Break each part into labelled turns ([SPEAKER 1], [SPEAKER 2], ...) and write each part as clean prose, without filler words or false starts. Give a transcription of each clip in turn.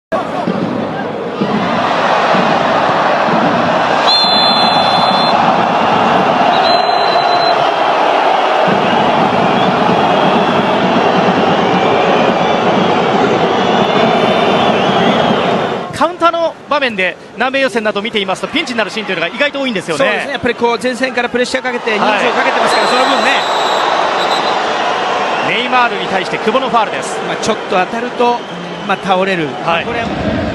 [SPEAKER 1] カウンターの場面で南米予選など見ていますとピンチになるシーンというのが意外と多いんですよね。
[SPEAKER 2] そうですね、やっぱりこう前線からプレッシャーかけて人数をかけてますから、その分ね、
[SPEAKER 1] ネイマールに対して久保のファールです。
[SPEAKER 2] ちょっと当たると、倒れる、これ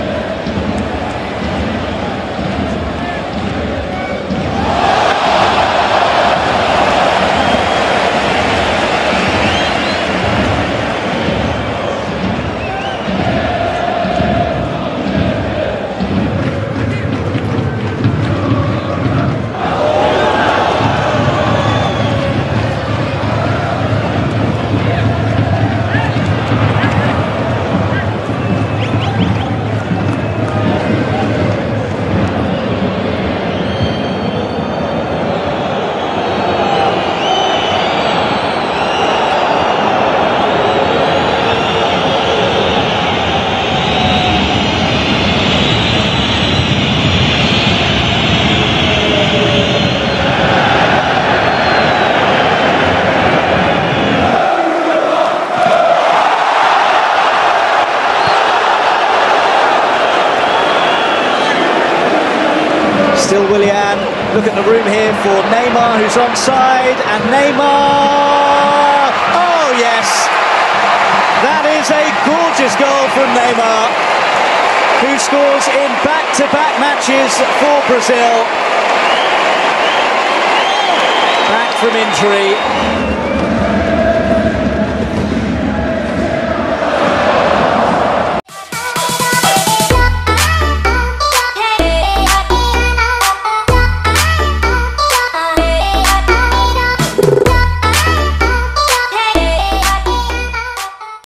[SPEAKER 3] Still Willian, look at the room here for Neymar, who's onside, and Neymar, oh yes, that is a gorgeous goal from Neymar, who scores in back-to-back matches for Brazil, back from injury.